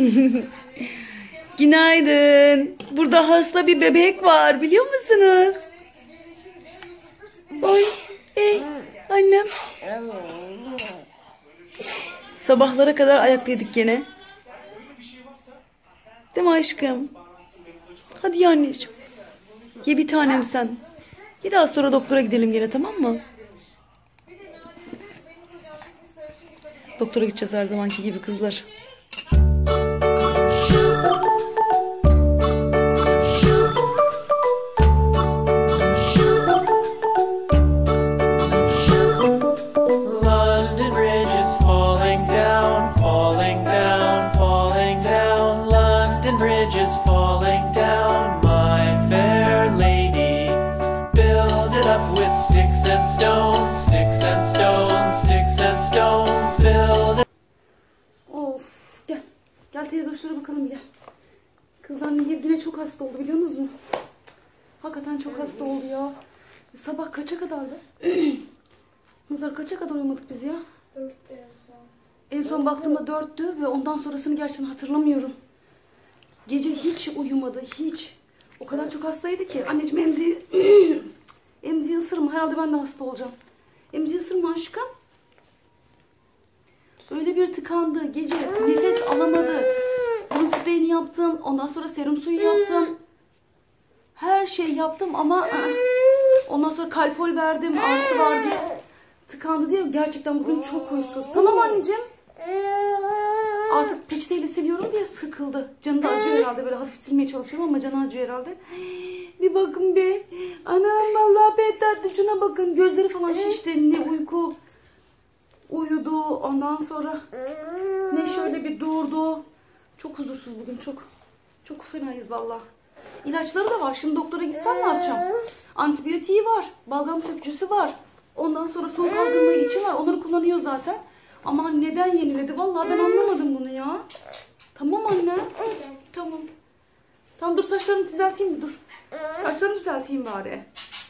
Günaydın. Burada hasta bir bebek var, biliyor musunuz? Oy, annem. Sabahlara kadar ayaktaydık gene. Değil mi aşkım? Hadi ya anneciğim. Ye bir tanem sen. Bir daha sonra doktora gidelim gene, tamam mı? Doktora gideceğiz her zamanki gibi kızlar. Gel teyze hoşlara bakalım, gel. Kızlar Nehir yine çok hasta oldu, biliyor musunuz? Hakikaten çok hasta oldu ya. Sabah kaça kadardı? Kızlar kaça kadar uyumadık biz ya? 4 en son. En son baktığımda 4'tü ve ondan sonrasını gerçekten hatırlamıyorum. Gece hiç uyumadı, hiç. O kadar çok hastaydı ki. Anneciğim emziği... emziği ısırma, herhalde ben de hasta olacağım. Emziği ısırma aşkım. Öyle bir tıkandı. Gece nefes alamadı. Burun spreyini yaptım. Ondan sonra serum suyu yaptım. Her şey yaptım ama ondan sonra kalpol verdim. Ağrısı var diye. Tıkandı diye. Gerçekten bugün çok huysuz. Tamam anneciğim. Artık peçeteyle siliyorum diye sıkıldı. Canı da acıyor herhalde. Böyle hafif silmeye çalışıyorum ama canı acıyor herhalde. Bir bakın be. Anam vallahi be tatlı. Şuna bakın. Gözleri falan şişti. Ne uyku. Uyudu. Ondan sonra ne şöyle bir durdu. Çok huzursuz bugün. Çok fenayız valla. İlaçları da var. Şimdi doktora gitsem ne yapacağım? Antibiyotiği var. Balgam sökücüsü var. Ondan sonra soğuk algınlığı için var. Onları kullanıyor zaten. Ama neden yeniledi? Vallahi ben anlamadım bunu ya. Tamam anne. Tamam. Tamam dur, saçlarını düzelteyim mi? Dur. Saçlarını düzelteyim bari.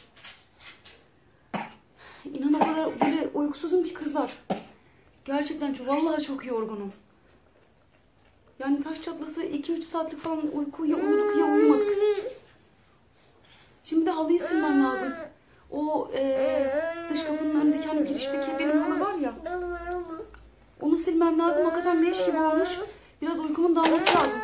İnan o kadar böyle uykusuzum ki kızlar. Gerçekten vallahi çok yorgunum. Yani taş çatlası 2-3 saatlik falan uyku, ya uyuduk ya uyumadık. Şimdi de halıyı silmem lazım. O dış kapının önündeki hani girişteki benim halı var ya. Onu silmem lazım. Hakikaten leş gibi olmuş. Biraz uykumun dağılması lazım.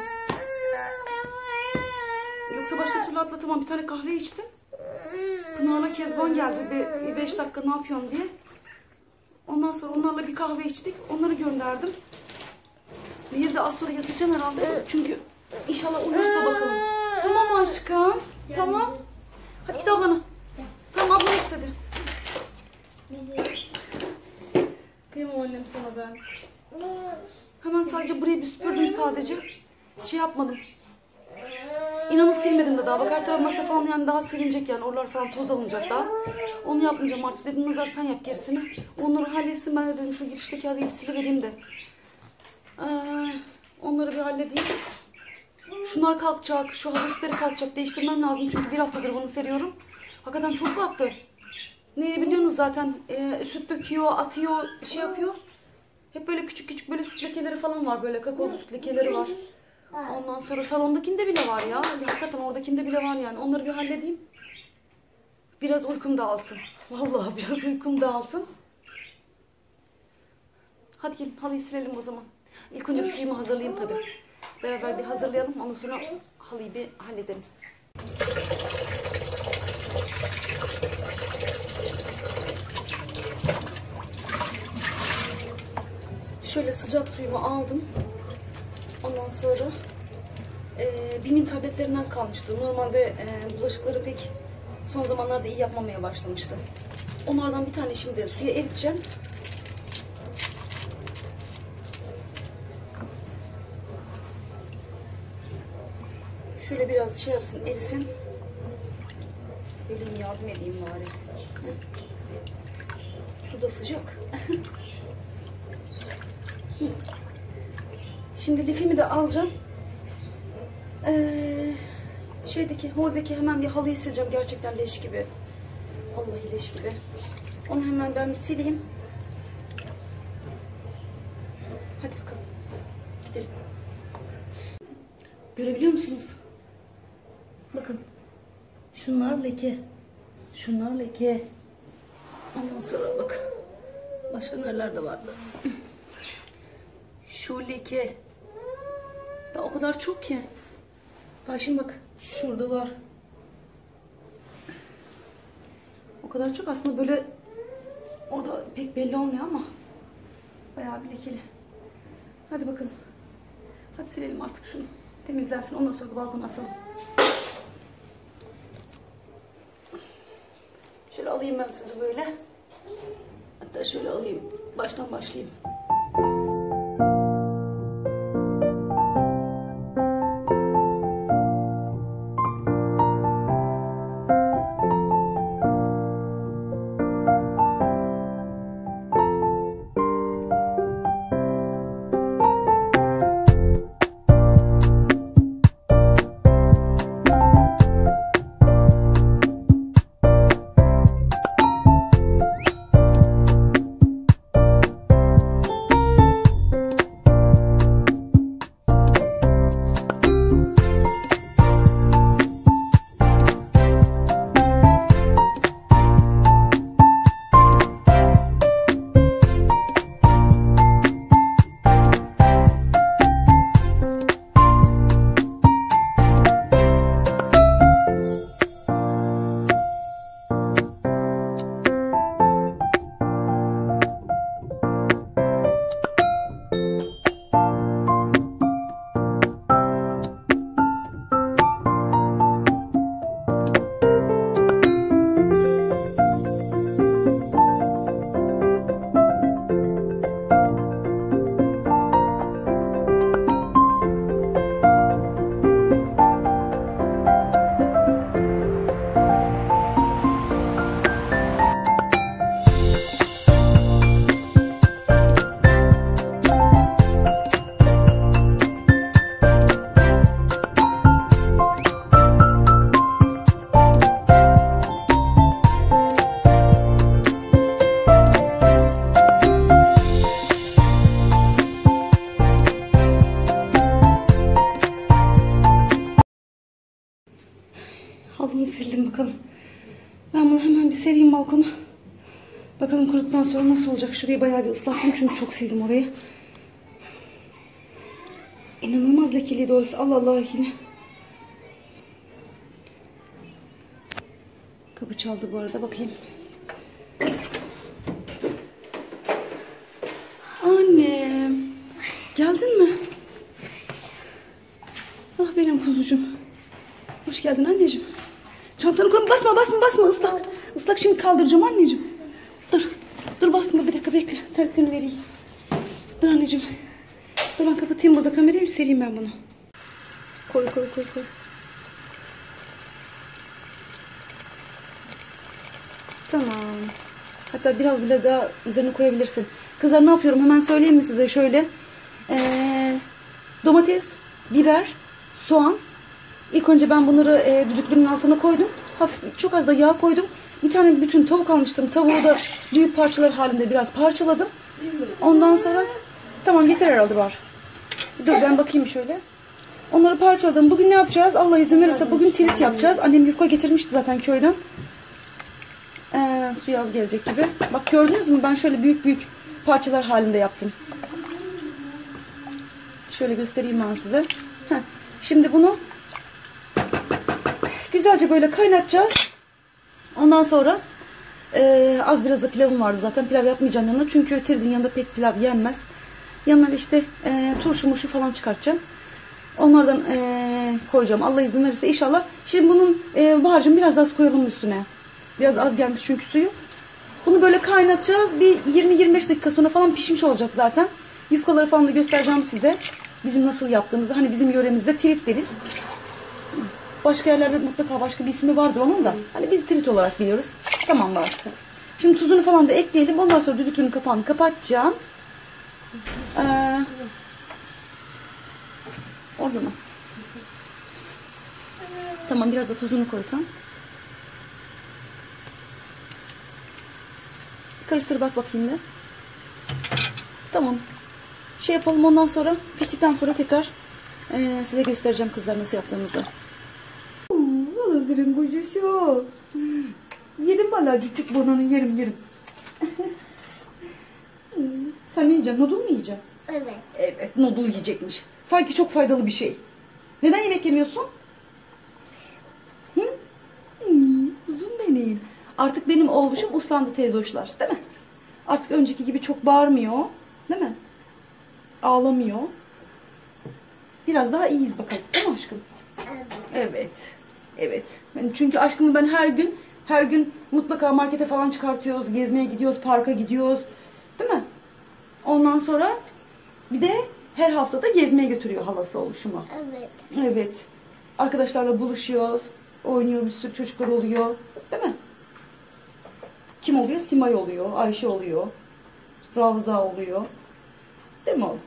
Yoksa başka türlü atlatamam. Bir tane kahve içtim. Pınar'la Kezban geldi. 5 dakika ne yapıyorsun diye. Ondan sonra onlarla bir kahve içtik. Onları gönderdim. Bir de az sonra yatacağım herhalde. Çünkü inşallah uyursa bakalım. Tamam aşkım. Tamam. Hadi git ablana. Tamam ablana git hadi. Kıyamam annem sana ben. Hemen sadece burayı bir süpürdüm sadece. Şey yapmadım. İnanın silmedim de daha. Bak her taraf masa falan yani daha silinecek yani. Oralar falan toz alınacak daha. Onu yapmayacağım artık. Dedim Nazar sen yap gerisini. Onları halletsin. Ben de dedim şu girişteki halıyı bir silivereyim de. Onları bir halledeyim. Şunlar kalkacak. Şu halı üstleri kalkacak. Değiştirmem lazım. Çünkü bir haftadır bunu seriyorum. Hakikaten çok battı. Ne biliyorsunuz zaten. Süt döküyor, atıyor, şey yapıyor. Hep böyle küçük küçük böyle süt lekeleri falan var. Böyle kakaolu süt lekeleri var. Ondan sonra salondakinde bile var ya. Hakikaten oradakinde bile var yani. Onları bir halledeyim. Biraz uykum dağılsın. Vallahi biraz uykum dağılsın. Hadi gelin halıyı silelim o zaman. İlk önce bir suyumu hazırlayayım tabii. Beraber bir hazırlayalım. Ondan sonra halıyı bir halledelim. Şöyle sıcak suyumu aldım. Ondan sonra Bim'in tabletlerinden kalmıştı. Normalde bulaşıkları pek son zamanlarda iyi yapmamaya başlamıştı. Onlardan bir tane şimdi suya eriteceğim. Şöyle biraz şey yapsın, erisin. Böyle yardım edeyim bari. Su da sıcak. Şimdi lifimi de alacağım. Holdeki hemen bir halıyı sileceğim. Gerçekten leş gibi. Vallahi leş gibi. Onu hemen ben bir sileyim. Hadi bakalım. Gidelim. Görebiliyor musunuz? Bakın. Şunlar leke. Şunlar leke. Ondan sonra bak. Başka nerelerde vardı? Şu leke. Daha o kadar çok ki. Daha şimdi bak. Şurada var. O kadar çok aslında böyle o da pek belli olmuyor ama bayağı bir lekeli. Hadi bakalım. Hadi silelim artık şunu. Temizlensin. Ondan sonra balkona asalım. Şöyle alayım ben sizi böyle. Hatta şöyle alayım. Baştan başlayayım. Halımı sildim bakalım. Ben bunu hemen bir sereyim balkona. Bakalım kuruttuktan sonra nasıl olacak. Şurayı bayağı bir ıslattım çünkü çok sildim orayı. İnanılmaz lekeli doğrusu. Allah Allah yine. Kapı çaldı bu arada, bakayım. Annem. Geldin mi? Ah benim kuzucuğum. Hoş geldin anneciğim. Çantanı koy. Basma ıslak. Islak şimdi kaldıracağım anneciğim. Dur basma, bir dakika bekle. Terliklerini vereyim. Dur anneciğim. Dur ben kapatayım burada kamerayı, sereyim ben bunu. Koy. Tamam. Hatta biraz bile daha üzerine koyabilirsin. Kızlar ne yapıyorum hemen söyleyeyim mi size şöyle. Domates, biber, soğan. İlk önce ben bunları düdüklünün altına koydum. Hafif, çok az da yağ koydum. Bir tane bütün tavuk almıştım. Tavuğu da büyük parçalar halinde biraz parçaladım. Ondan sonra tamam yeter herhalde var. Dur ben bakayım şöyle. Onları parçaladım. Bugün ne yapacağız? Allah izin verirse bugün tirit yapacağız. Annem yufka getirmişti zaten köyden. Su az gelecek gibi. Bak gördünüz mü? Ben şöyle büyük parçalar halinde yaptım. Şöyle göstereyim ben size. Şimdi bunu güzelce böyle kaynatacağız. Ondan sonra az biraz da pilavım vardı zaten. Pilav yapmayacağım yanına. Çünkü tiridin yanında pek pilav yenmez. Yanına işte turşu muşu falan çıkartacağım. Onlardan koyacağım. Allah izin verirse inşallah. Şimdi bunun harcını biraz daha koyalım üstüne. Biraz az gelmiş çünkü suyu. Bunu böyle kaynatacağız. Bir 20-25 dakika sonra falan pişmiş olacak zaten. Yufkaları falan da göstereceğim size. Bizim nasıl yaptığımızı. Hani bizim yöremizde tirit deriz. Başka yerlerde mutlaka başka bir ismi vardır onun da. Hani biz tirit olarak biliyoruz. Tamam var. Şimdi tuzunu falan da ekleyelim. Ondan sonra düdüklünün kapağını kapatacağım. Orada mı? Tamam biraz da tuzunu koysan. Karıştır bak bakayım da. Tamam. Şey yapalım ondan sonra piştikten sonra tekrar Size göstereceğim kızlar nasıl yaptığımızı. Hazırın kucusu. Yerim valla cücük burnunu yerim. Sen ne yiyeceksin? Noodle mu yiyeceksin? Evet. Evet, noodle yiyecekmiş. Sanki çok faydalı bir şey. Neden yemek yemiyorsun? Hı? Kuzum benim. Artık benim oğluşum uslandı teyzoşlar, değil mi? Artık önceki gibi çok bağırmıyor, değil mi? Ağlamıyor. Biraz daha iyiyiz bakalım, değil mi aşkım? Evet. Evet. Çünkü aşkımı ben her gün mutlaka markete falan çıkartıyoruz, gezmeye gidiyoruz, parka gidiyoruz, değil mi? Ondan sonra bir de her haftada gezmeye götürüyor halası oluşumu. Evet. Evet. Arkadaşlarla buluşuyoruz. Oynuyor, bir sürü çocuklar oluyor. Değil mi? Kim oluyor? Simay oluyor. Ayşe oluyor. Ravza oluyor. Değil mi oğlum?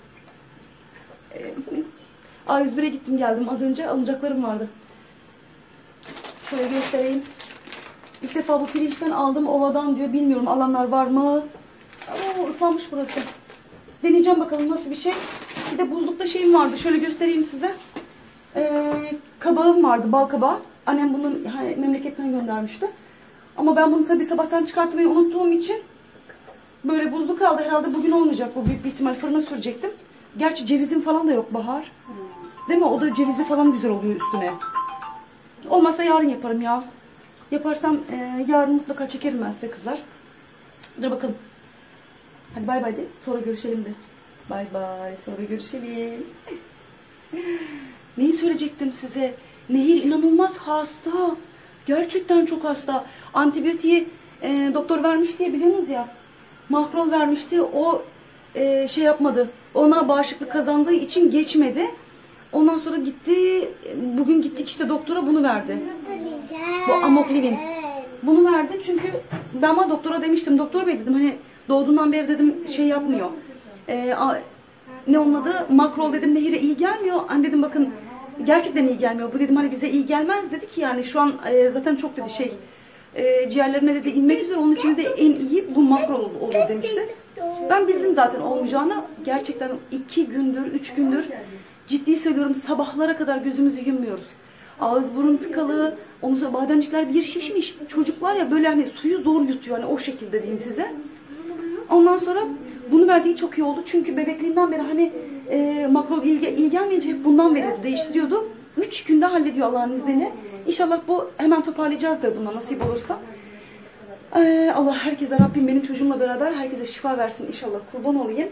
A101'e gittim geldim. Az önce alınacaklarım vardı. Şöyle göstereyim. İlk defa bu pirinçten aldım. Ovadan diyor. Bilmiyorum alanlar var mı? Oo, ıslanmış burası. Deneyeceğim bakalım nasıl bir şey. Bir de buzlukta şeyim vardı. Şöyle göstereyim size. Kabağım vardı. Bal kabağı. Annem bunu memleketten göndermişti. Ama ben bunu tabii sabahtan çıkartmayı unuttuğum için böyle buzlu kaldı. Herhalde bugün olmayacak. Bu büyük bir ihtimal fırına sürecektim. Gerçi cevizim falan da yok Bahar. Değil mi? O da cevizli falan güzel oluyor üstüne. Olmazsa yarın yaparım ya. Yaparsam yarın mutlaka çekerim ben size kızlar. Dur bakalım. Hadi bay bay de. Sonra görüşelim de. Bay bay. Sonra görüşelim. Neyi söyleyecektim size? Nehir inanılmaz hasta. Gerçekten çok hasta. Antibiyotiği doktor vermiş diye biliyorsunuz ya. Makrol vermişti. O şey yapmadı. Ona bağışıklık kazandığı için geçmedi. Ondan sonra gitti. Bugün gittik işte doktora bunu verdi. Bu amoklivin. Bunu verdi çünkü ben ama doktora demiştim. Doktor bey dedim hani doğduğundan beri dedim şey yapmıyor. Ne onun adı? Makrol dedim Nehir'e iyi gelmiyor. Hani dedim bakın gerçekten iyi gelmiyor. Bu dedim hani bize iyi gelmez dedi ki yani şu an zaten çok dedi şey ciğerlerine dedi inmek üzere onun için de en iyi bu makrol olur demişti. Ben bildim zaten olmayacağını. Gerçekten 2 gündür 3 gündür ciddi söylüyorum sabahlara kadar gözümüzü yummuyoruz. Ağız burun tıkalı. Ondan sonra bademcikler bir şişmiş. Çocuk var ya böyle hani suyu zor yutuyor hani o şekilde diyeyim size. Ondan sonra bunu verdiği çok iyi oldu. Çünkü bebekliğinden beri hani makrol iyi gelmeyince hep bundan verirdi, değiştiriyordu. 3 günde hallediyor Allah'ın izniyle. İnşallah bu hemen toparlayacağızdır buna nasip olursa. Allah herkese Rabbim benim çocuğumla beraber herkese şifa versin inşallah. Kurban olayım.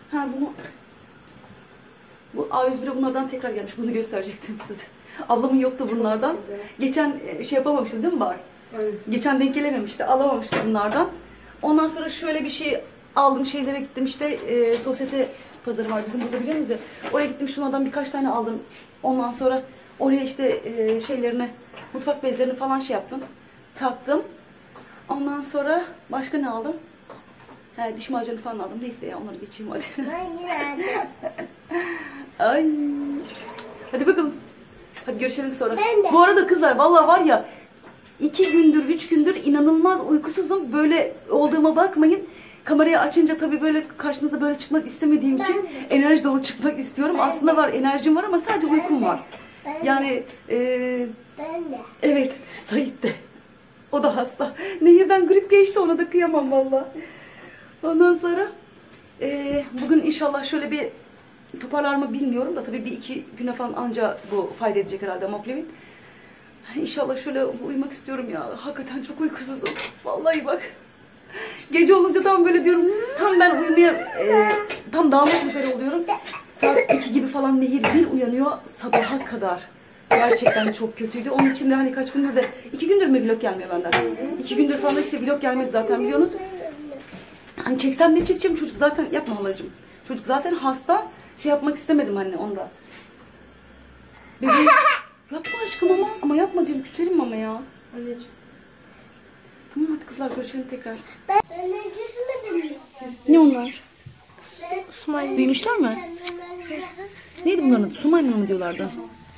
Bu A101'e bunlardan tekrar gelmiş. Bunu gösterecektim size. Ablamın yoktu bunlardan. Geçen şey yapamamıştı değil mi Bahar? Evet. Geçen denk gelememişti. Alamamıştı bunlardan. Ondan sonra şöyle bir şey aldım. Şeylere gittim işte sosyete pazarı var bizim burada biliyor musunuz ya? Oraya gittim şunlardan birkaç tane aldım. Ondan sonra oraya işte şeylerini, mutfak bezlerini falan şey yaptım. Taktım. Ondan sonra başka ne aldım? Diş macunu falan aldım. Neyse ya onları geçeyim hadi. Ay. Hadi bakalım. Hadi görüşelim sonra. Bu arada kızlar vallahi var ya 2 gündür 3 gündür inanılmaz uykusuzum. Böyle olduğuma bakmayın. Kamerayı açınca tabii böyle karşınıza böyle çıkmak istemediğim için enerji dolu çıkmak istiyorum. Aslında var enerjim var ama sadece uykum var. Yani evet Sait de. O da hasta. Nehirden grip geçti ona da kıyamam vallahi. Ondan sonra bugün inşallah şöyle bir toparlar mı bilmiyorum da tabii bir 2 güne falan anca bu fayda edecek herhalde amoklivin. İnşallah şöyle uyumak istiyorum ya. Hakikaten çok uykusuzum. Vallahi bak. Gece olunca tam böyle diyorum. Tam ben uyumaya tam dağılmak üzere oluyorum. Saat 2 gibi falan Nehir bir uyanıyor sabaha kadar. Gerçekten çok kötüydü. Onun için de hani kaç gündür de 2 gündür mü vlog gelmiyor benden? 2 gündür falan işte vlog gelmedi zaten biliyorsunuz. Hani çeksem ne çekeceğim çocuk zaten yapma halacığım. Çocuk zaten hasta. Şey yapmak istemedim anne onda. Bebeğim yapma aşkım ama yapma diyorum küserim ama ya. Anneciğim. Tamam hadi kızlar görüşelim tekrar. Ben gitmedim. Ne onlar? Smile. Büyümüşler mi? Neydi bunların adı? Su maymunu mu diyorlardı?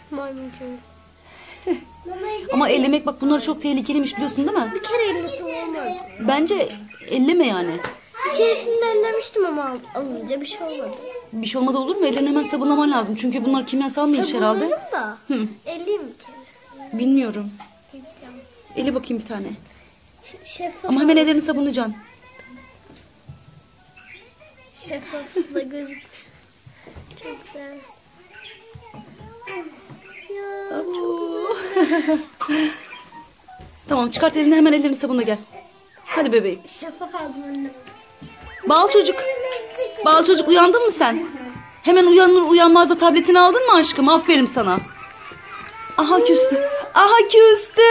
Ama ellemek bak bunlar çok tehlikeliymiş biliyorsun değil mi? Bir kere ellemesi olmaz. Bence elleme yani. İçerisinde ellemiştim ama alınca bir şey olmadı. Bir şey olmadı olur mu? Ellerini hemen sabunlaman lazım. Çünkü bunlar kimyasal mı iş herhalde? Sabunlarım da. Hı. 50 mi kere? Bilmiyorum. Eli bakayım bir tane. Şeffaf. Ama hemen ellerini sabunlayacaksın. Şeffaf da gözük. Çok güzel. Ya. Abo. Tamam çıkart elini hemen ellerini sabunla gel. Hadi bebeğim. Şeffaf aldım anne. Bal çocuk. Bal çocuk uyandın mı sen? Hemen uyanır uyanmaz da tabletini aldın mı aşkım? Aferin sana. Aha küstü. Aha küstü.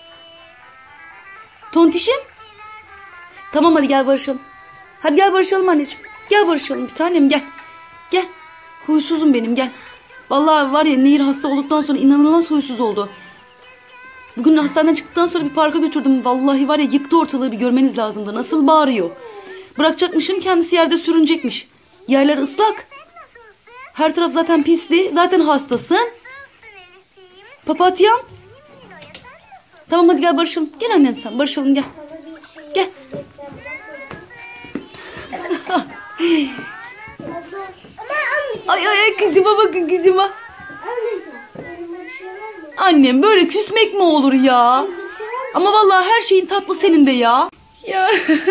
Tontişim. Tamam hadi gel barışalım. Hadi gel barışalım anneciğim. Gel barışalım bir tanem gel. Gel. Huysuzum benim gel. Vallahi var ya Nehir hasta olduktan sonra inanılmaz huysuz oldu. Bugün hastaneden çıktıktan sonra bir parka götürdüm. Vallahi var ya yıktı ortalığı, bir görmeniz lazımdı. Nasıl bağırıyor. Bırakacakmışım, kendisi yerde sürünecekmiş. Yerler ıslak. Her taraf zaten pisli. Zaten hastasın. Papatyam. Tamam hadi gel barışalım. Gel annem sen barışalım gel. Gel. Ay ay ay kızıma bakın kızıma. Annem böyle küsmek mi olur ya? Ama vallahi her şeyin tatlı senin de ya. Ya.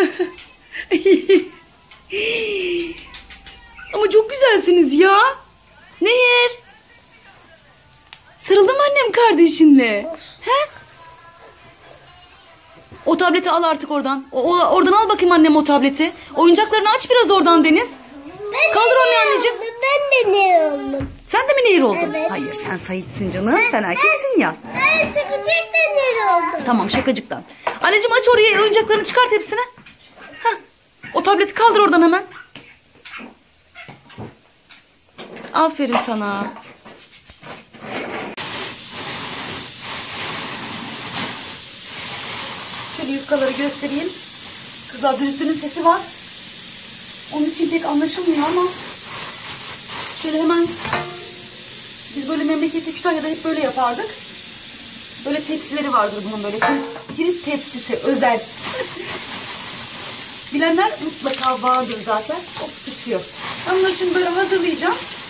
Ama çok güzelsiniz ya. Nehir. Sarıldı mı annem kardeşinle? He? O tableti al artık oradan. Oradan al bakayım annem o tableti. Oyuncaklarını aç biraz oradan Deniz. Kaldır onu anneciğim. Ben de ne oldum? Sen de mi Nehir oldun? Evet. Hayır sen Sait'sin canım. Sen erkeksin ya. Ben sıkacak da ne oldum? Tamam şakacıktan. Anneciğim aç oraya oyuncaklarını çıkart hepsini. Heh. O tableti kaldır oradan hemen. Aferin sana. Şöyle yufkaları göstereyim. Kızlar düdüklünün sesi var. Onun için pek anlaşılmıyor ama şöyle hemen biz böyle memlekette Kütahya'da hep böyle yapardık. Böyle tepsileri vardır bunun böyle. Kilit tepsisi özel. Bilenler mutlaka vardır zaten. Hop sıçıyor. Ben bunları şimdi böyle hazırlayacağım.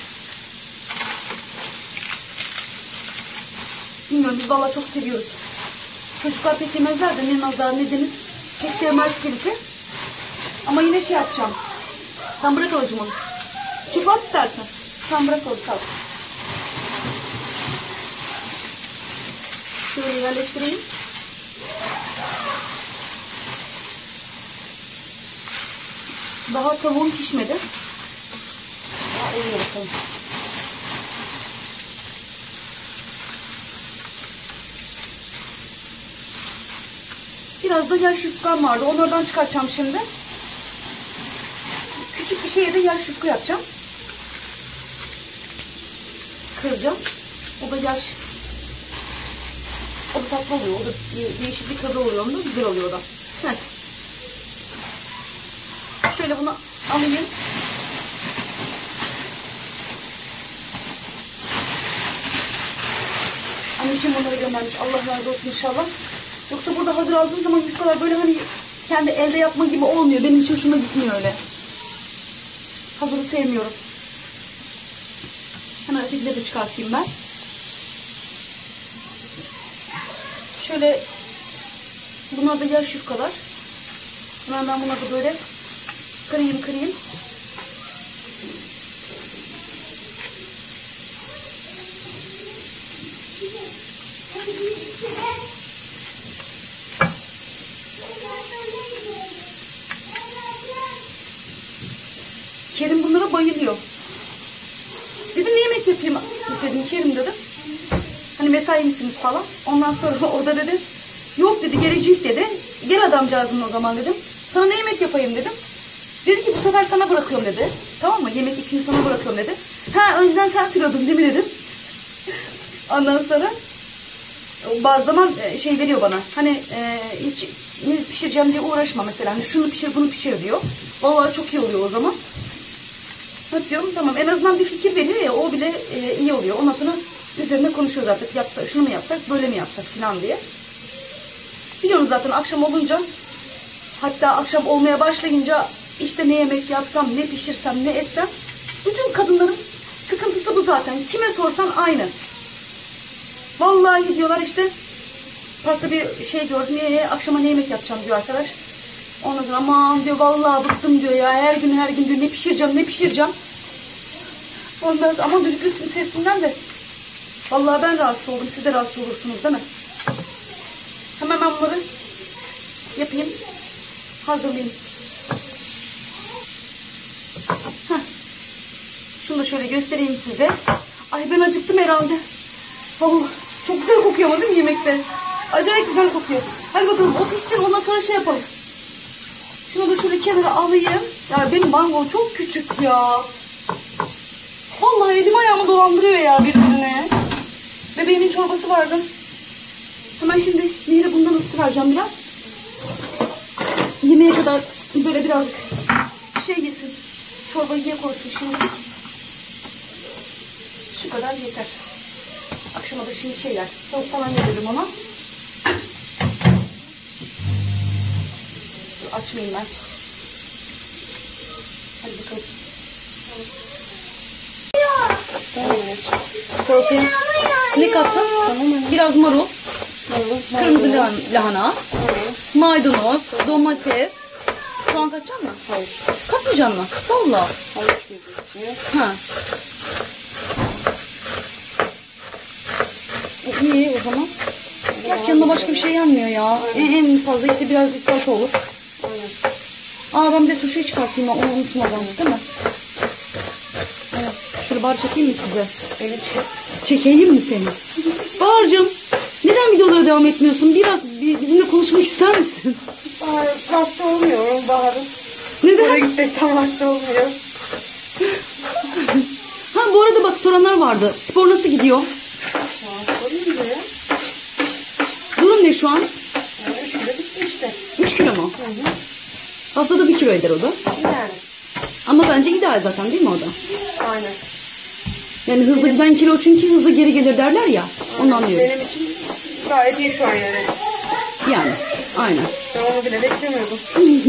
Bilmiyorum biz vallahi çok seviyoruz. Çocuklar pek yemezler de ne nazar ne deniz. Pek sevmez kiliti. Ama yine şey yapacağım. Sen bırak alıcım onu. Çöpe at istersen. Sen bırak alıcım. Şöyle yerleştireyim. Daha tavuğum pişmedi. Daha oluyor bakalım. Biraz da yaş yufkam vardı. Onlardan çıkartacağım şimdi. Küçük bir şeye de yaş yufka yapacağım. Kıracağım. O da yaş. O da tatlı oluyor. O da değişik bir tadı oluyor. Onda güzel oluyor o da. Heh. Şöyle bunu alayım. Anneşim bunları göndermiş. Allah razı olsun inşallah. Yoksa burada hazır aldığım zaman yufkalar böyle hani kendi elde yapma gibi olmuyor. Benim hiç hoşuma gitmiyor öyle. Hazırı sevmiyorum. Hemen ötekileri de çıkartayım ben. Şöyle bunlar da yaş yufkalar. Hemen ben bunları da böyle kırayım. Kerim bunlara bayılıyor. Dedim ne yemek yapayım dedim Kerim dedim. Hani mesai misiniz falan. Ondan sonra o da dedi yok dedi gelecek dedi. Gel adamcağızın o zaman dedim. Sana ne yemek yapayım dedim. Dedi ki bu sefer sana bırakıyorum dedi. Tamam mı? Yemek işini sana bırakıyorum dedi. Ha önceden sen sürüyordun değil mi dedim. Ondan sonra bazı zaman şey veriyor bana. Hani hiç ne pişireceğim diye uğraşma mesela. Hani şunu pişir bunu pişir diyor. Vallahi çok iyi oluyor o zaman. Hadi diyorum tamam en azından bir fikir veriyor ya o bile iyi oluyor. Ondan sonra üzerine konuşuyoruz artık yapsak şunu mu yapsak böyle mi yapsak falan diye. Biliyorsunuz zaten akşam olunca hatta akşam olmaya başlayınca işte ne yemek yapsam ne pişirsem ne etsem Bütün kadınların sıkıntısı bu zaten. Kime sorsan aynı. Vallahi diyorlar işte farklı bir şey gördüm. Akşama ne yemek yapacağım diyor arkadaş. Ondan sonra aman diyor vallahi bıktım diyor ya. Her gün diyor ne pişireceğim. Ondan sonra aman düdüklü sesinden de vallahi ben rahatsız oldum. Siz de rahatsız olursunuz değil mi? Hemen ben bunları yapayım. Hazırlayayım. Heh. Şunu da şöyle göstereyim size. Ay ben acıktım herhalde. Vallahi çok güzel kokuyor ama değil mi yemekte? Acayip güzel kokuyor. Hadi bakalım o pişsin ondan sonra şey yapalım. Şunu da şöyle kenara alayım. Ya benim mango çok küçük ya. Vallahi elim ayağımı dolandırıyor ya birbirine. Bebeğimin çorbası vardı. Hemen şimdi yine bundan ısıtıracağım biraz. Yemeğe kadar böyle birazcık şey yesin. Çorbayı ye koysun şimdilik. Şu kadar yeter. Akşama da şimdi şey yer. Tavuk falan yedirim ona. Açmayayım ben. Hadi bakalım. Salataya ne kattın? Biraz marul, kırmızı lahana, maydanoz, domates. Soğan katacak mısın? Hayır. Katmayacak mısın? Valla. Ha. İyi o zaman. Gerçi yanında başka bir şey yanmıyor ya. En fazla işte biraz bir salata olur. Aa ben bir de turşuyu çıkartayım. Onu unutmadan değil mi? Evet. Şöyle bari çekeyim mi size? Evet. Çekeyim mi seni? Bahar'cığım neden videolara devam etmiyorsun? Biraz bizimle konuşmak ister misin? Vakti olmuyor Bahar'ın. Neden? Oraya gitmekten vakti olmuyor. Ha bu arada bak soranlar vardı. Spor nasıl gidiyor? Durum ne şu an? 3 kilo bitti işte. 3 kilo mu? Hı. Haftada 1 kilo eder o da. Yani. Ama bence ideal zaten değil mi o da? Aynen. Yani hızlı giden kilo çünkü hızlı geri gelir derler ya. Onu anlıyorum. Benim için gayet iyi şu an yani. Yani aynen. Ben onu bile beklemiyordum.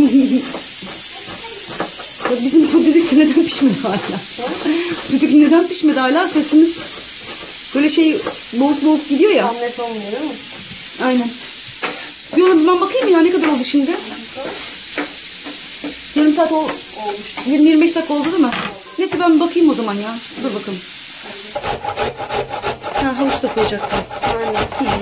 Ya bizim bu düdük neden pişmedi hala? Düdük neden pişmedi hala? Sesimiz böyle şey boğuk gidiyor ya. Tam net olmuyor değil mi? Aynen. Bir ona ben bakayım ya ne kadar oldu şimdi? Yarım saat olmuş. 20-25 dakika oldu değil mi? Neyse ben bir bakayım o zaman ya. Dur bakalım. Ha havuç da koyacaktım. Aynen.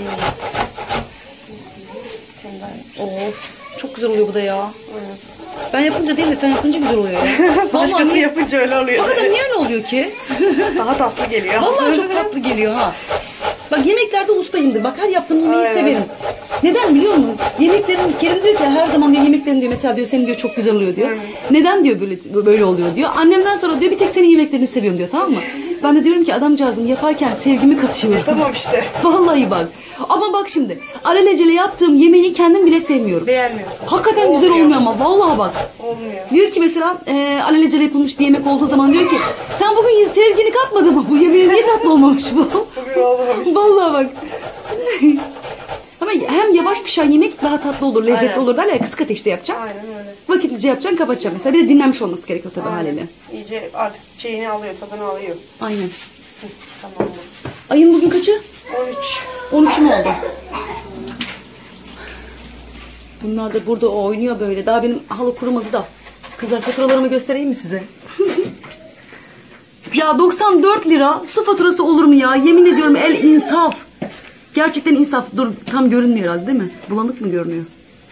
Of çok güzel oluyor bu da ya. Aynen. Ben yapınca değil de sen yapınca güzel oluyor ya. Başkası yapınca öyle oluyor. Hakikaten niye öyle oluyor ki? Daha tatlı geliyor. Vallahi çok tatlı geliyor ha. Bak yemeklerde ustayımdır. Bak her yaptığım yemeği severim. Neden biliyor musun? Yemeklerin Kerim diyor ki her zaman diyor yemeklerin diyor mesela diyor senin diyor çok güzel oluyor diyor. Neden diyor böyle oluyor diyor. Annemden sonra diyor bir tek senin yemeklerini seviyorum diyor tamam mı? Ben de diyorum ki adamcağızım yaparken sevgimi katıyorum. Tamam işte. Vallahi bak. Ama bak şimdi alelacele yaptığım yemeği kendim bile sevmiyorum. Beğenmiyorsun. Hakikaten güzel olmuyor ama vallahi bak. Olmuyor. Diyor ki mesela alelacele yapılmış bir yemek olduğu zaman diyor ki sen bugün sevgini katmadın mı? Bu yemeğin niye tatlı olmamış bu? Bugün olmamış. Vallahi bak. Ama hem yavaş pişen yemek daha tatlı olur, lezzetli Aynen. olur. Derler kısık ateşte yapacaksın. Aynen öyle. Vakitlice yapacaksın, kapatacaksın mesela. Bir de dinlenmiş olması gerekiyor tabii haliyle. İyice artık şeyini alıyor, tadını alıyor. Aynen. Hı, tamam. Ayın bugün kaçı? 13. 13 mü oldu? Bunlar da burada oynuyor böyle. Daha benim halı kurumadı da. Kızlar faturalarımı göstereyim mi size? Ya 94 lira su faturası olur mu ya? Yemin ediyorum el insaf. Gerçekten insaf. Dur tam görünmüyor herhalde değil mi? Bulanık mı görünüyor?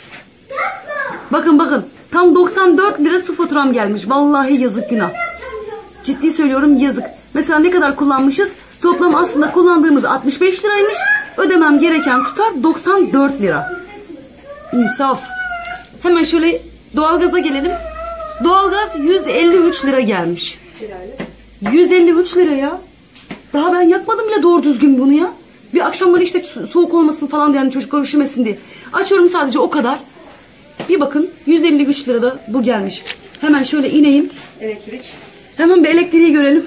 Bakın. Tam 94 lira su faturam gelmiş. Vallahi yazık günah. Ciddi söylüyorum yazık. Mesela ne kadar kullanmışız? Toplam aslında kullandığımız 65 liraymış. Ödemem gereken tutar 94 lira. İnsaf. Hemen şöyle doğalgaza gelelim. Doğalgaz 153 lira gelmiş. 153 lira ya. Daha ben yakmadım bile doğru düzgün bunu ya. Bir akşamları işte soğuk olmasın falan diye yani çocuklar üşümesin diye. Açıyorum sadece o kadar. Bir bakın 153 lirada bu gelmiş. Hemen şöyle ineyim. Elektrik. Hemen bir elektriği görelim.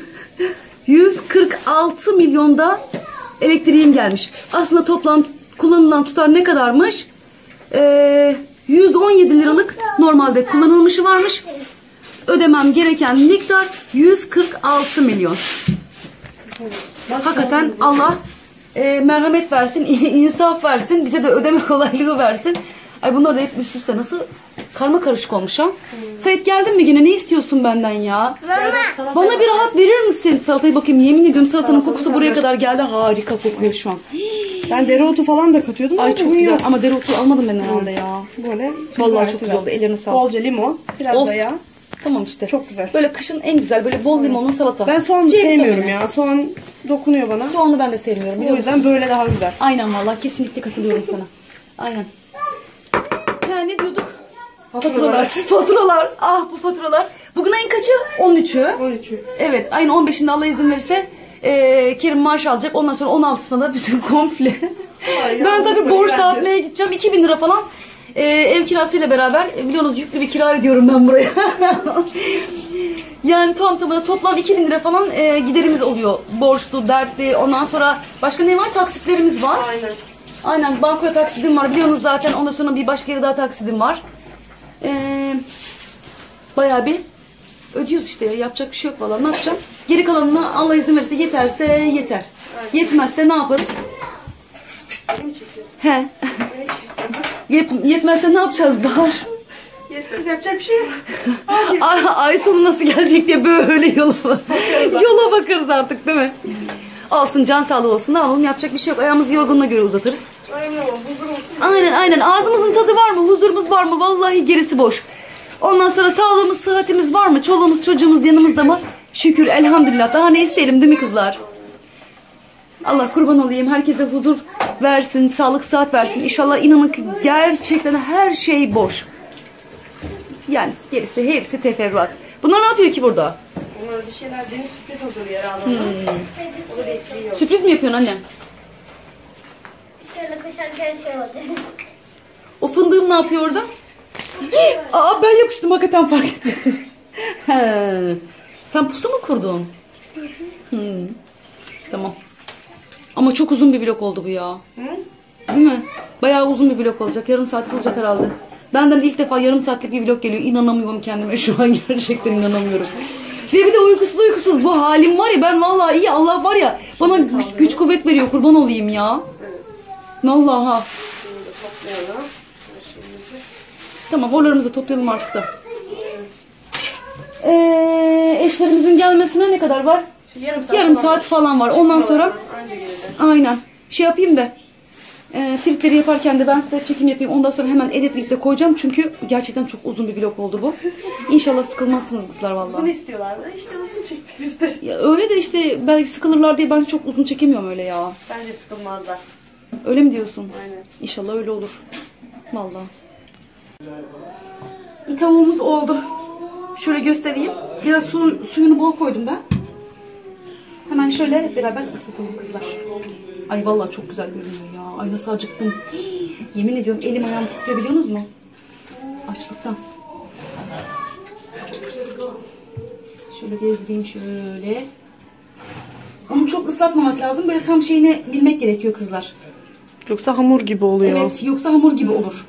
146 milyonda elektriğim gelmiş. Aslında toplam kullanılan tutar ne kadarmış? 117 liralık normalde kullanılmışı varmış. ödemem gereken miktar 146 milyon. Hakikaten Allah merhamet versin, insaf versin, bize de ödeme kolaylığı versin. Ay bunlar da hep üst üste nasıl karma karışık olmuş ha. Sait geldin mi yine? Ne istiyorsun benden ya? Bana bir rahat verir misin? Salatayı bakayım, yemin ediyorum salatanın kokusu buraya kadar geldi. Harika kokuyor şu an. Ben dereotu falan da katıyordum. Ay çok güzel ama dereotu almadım ben herhalde ya. Böyle. Vallahi çok güzel oldu. Ellerine sağlık. Bolca limon, biraz Of. da yağ. Tamam işte. Çok güzel. Böyle kışın en güzel böyle bol limonlu salata. Ben soğan C sevmiyorum vitamini. ya. Soğan dokunuyor bana. Soğanı ben de sevmiyorum. O biliyor musun? yüzden böyle daha güzel. Aynen vallahi kesinlikle katılıyorum sana. Aynen. Ha ne diyorduk? Faturalar. Faturalar. Ah bu faturalar. Bugün ayın kaçı? 13'ü. 13'ü. Evet ayın 15'inde Allah izin verirse Kerim maaş alacak. Ondan sonra 16'sında da bütün komple. Ben tabii borç dağıtmaya gideceğim. 2000 lira falan. Ev kirasıyla beraber biliyorsunuz yüklü bir kira ödüyorum ben buraya. Yani tamamı toplam 2000 lira falan giderimiz oluyor. Borçlu, dertli. Ondan sonra başka ne var? Taksitlerimiz var. Aynen. Aynen bankoya taksidim var biliyorsunuz zaten. Ondan sonra bir başka yere daha taksidim var. Bayağı bir ödüyoruz işte ya. Yapacak bir şey yok vallahi. Ne yapacağım? Geri kalanına Allah izin verirse yeterse yeter. Yetmezse ne yaparız? He. Yetmezse ne yapacağız Bahar? Yetmez yapacak bir şey yok. Ay sonu nasıl gelecek diye böyle yola bakarız artık değil mi? Olsun can sağlığı olsun ne yapalım yapacak bir şey yok. Ayağımızı yorgunluğuna göre uzatırız. Aynen huzur olsun. Aynen ağzımızın tadı var mı? Huzurumuz var mı? Vallahi gerisi boş. Ondan sonra sağlığımız, sıhhatimiz var mı? Çoluğumuz, çocuğumuz yanımızda mı? Şükür elhamdülillah. Daha ne isteyelim değil mi kızlar? Allah kurban olayım. Herkese huzur versin, sağlık, sıhhat versin. İnşallah inanın ki gerçekten her şey boş. Yani gerisi hepsi teferruat. Bunlar ne yapıyor ki burada? Bunlar bir şeyler deniz sürpriz hazırlıyor herhalde. O da bekliyor. Sürpriz mi yapıyorsun annem? Şöyle koşarken şey oldu. O fındığım ne yapıyor orada? Aa ben yapıştım hakikaten fark etmedim. Sen pusu mu kurdun? Tamam. Ama çok uzun bir vlog oldu bu ya. Değil mi? Bayağı uzun bir vlog olacak. Yarım saat olacak herhalde. Benden ilk defa yarım saatlik bir vlog geliyor. İnanamıyorum kendime şu an. Gerçekten inanamıyorum. Ve bir de uykusuz bu halim var ya. Ben vallahi iyi Allah var ya. Bana güç kuvvet veriyor. Kurban olayım ya. Vallahi. Tamam oralarımızı toplayalım artık da. Eşlerimizin gelmesine ne kadar var? Yarım saat falan var. Ondan sonra aynen şey yapayım da tripleri yaparken de ben size çekim yapayım. Ondan sonra hemen editleyip de koyacağım. Çünkü gerçekten çok uzun bir vlog oldu bu. İnşallah sıkılmazsınız kızlar vallahi. Uzun istiyorlar. İşte uzun çektik biz de. Ya öyle de işte belki sıkılırlar diye ben çok uzun çekemiyorum öyle ya. Bence sıkılmazlar. Öyle mi diyorsun? Aynen. İnşallah öyle olur. Vallahi. Tavuğumuz oldu. Şöyle göstereyim. Biraz suyunu bol koydum ben. Hemen şöyle beraber ıslatalım kızlar. Ay vallahi çok güzel görünüyor ya. Ay nasıl acıktım. Yemin ediyorum elim ayağım titriyor biliyor musunuz mu? Açlıktan. Şöyle gezdireyim şöyle. Onu çok ıslatmamak lazım. Böyle tam şeyini bilmek gerekiyor kızlar. Yoksa hamur gibi oluyor. Evet yoksa hamur gibi olur.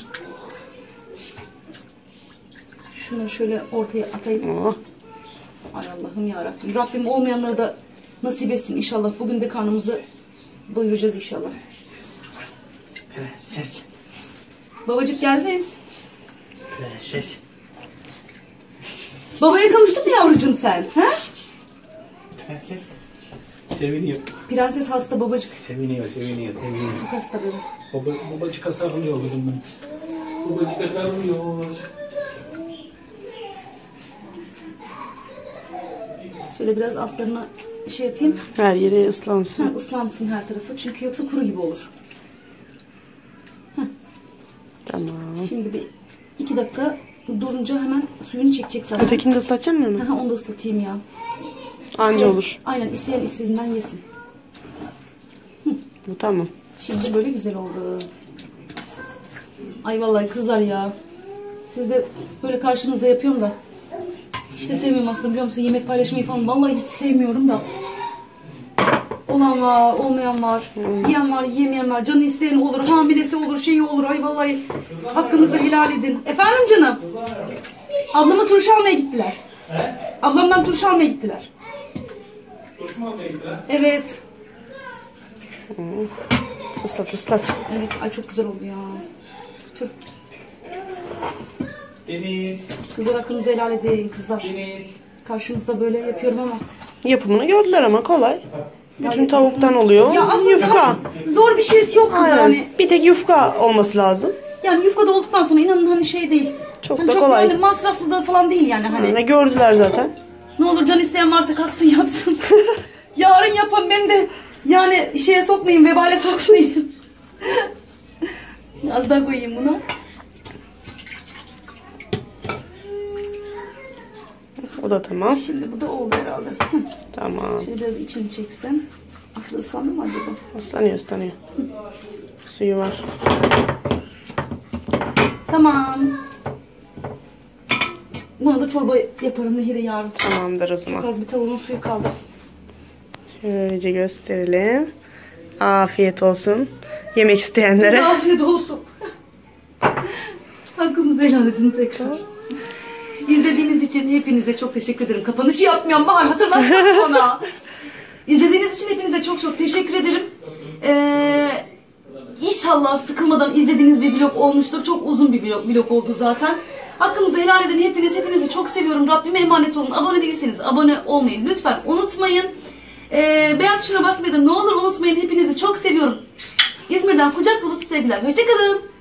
Şunu şöyle ortaya atayım. Oh. Ay Allah'ım yarabbim. Rabbim olmayanları da nasip etsin inşallah. Bugün de karnımızı doyuracağız inşallah. Prenses. Babacık geldi. Prenses. Babaya kavuştun mu yavrucuğum sen? Ha? Prenses. Seviniyor. Prenses hasta babacık. Seviniyor. Çok hasta benim. Babacık sarılıyor kızım benim. Babacık sarılıyor. Şöyle biraz altlarına şey yapayım. Her yere ıslansın. Islansın her tarafı. Çünkü yoksa kuru gibi olur. Tamam. Şimdi bir 2 dakika durunca hemen suyunu çekecek zaten. Ötekini de ıslatacak mısın? Aha, onu da ıslatayım ya. Anca olur. Aynen isteyen istediğinden yesin. Bu tamam. Şimdi böyle güzel oldu. Ay vallahi kızlar ya. Siz de böyle karşınızda yapıyorum da. Hiç de sevmiyorum aslında biliyor musun? Yemek paylaşmayı falan. Vallahi hiç sevmiyorum da. Olan var, olmayan var. Yiyen var, yemeyen var. Canı isteyen olur, hamilesi olur, şeyi olur. Ay vallahi hakkınızı helal edin. Efendim canım? Ablama turşu almaya gittiler. He? Ablamdan turşu almaya gittiler. Turşu mu almaya gittiler? Evet. Islat ıslat. Evet. Ay çok güzel oldu ya. Çok. Deniz. Kızlar hakkınızı helal edin kızlar. Deniz. Karşınızda böyle yapıyorum ama. Yapımını gördüler ama kolay. Bütün tavuktan oluyor. Ya aslında Yufka. zor bir şeysi yok kızlar Aynen. hani. Bir tek yufka olması lazım. Yani yufkada olduktan sonra inanın hani şey değil. Çok hani da çok kolay. yani masraflı da falan değil yani hani. Ne gördüler zaten. Ne olur can isteyen varsa kalksın yapsın. Yarın yapın beni de yani şeye sokmayın, vebale sokmayın. Az daha koyayım buna. O da tamam. Şimdi bu da oldu herhalde. Tamam. Şimdi biraz içini çeksin. Aslında ıslandı mı acaba? Islanıyor ıslanıyor. Suyu var. Tamam. Buna da çorba yaparım Nehir'e yarın. Tamamdır o zaman. Az bir tavuğun suyu kaldı. Şöylece gösterelim. Afiyet olsun. Yemek isteyenlere. Size afiyet olsun. Hakkınızı helal edin tekrar. İzlediğiniz için hepinize çok teşekkür ederim. Kapanışı yapmıyorum Bahar, hatırlatsana bana. İzlediğiniz için hepinize çok çok teşekkür ederim. İnşallah sıkılmadan izlediğiniz bir vlog olmuştur. Çok uzun bir vlog oldu zaten. Hakkınızı helal edin hepiniz. Hepinizi çok seviyorum. Rabbime emanet olun. Abone değilseniz abone olmayı lütfen unutmayın. Beğen tuşuna basmayı da ne olur unutmayın. Hepinizi çok seviyorum. İzmir'den kucak dolusu sevgiler. Hoşçakalın.